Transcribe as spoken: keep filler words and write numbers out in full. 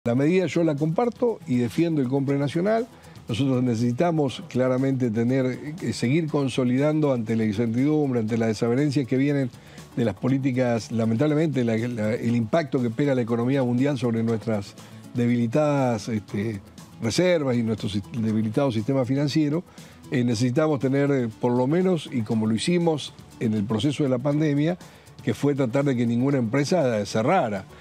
La medida yo la comparto y defiendo el compre nacional. Nosotros necesitamos claramente tener, eh, seguir consolidando ante la incertidumbre, ante las desavenencias que vienen de las políticas, lamentablemente la, la, el impacto que pega la economía mundial sobre nuestras debilitadas este, reservas y nuestro debilitado sistema financiero. Eh, necesitamos tener eh, por lo menos, y como lo hicimos en el proceso de la pandemia, que fue tratar de que ninguna empresa cerrara.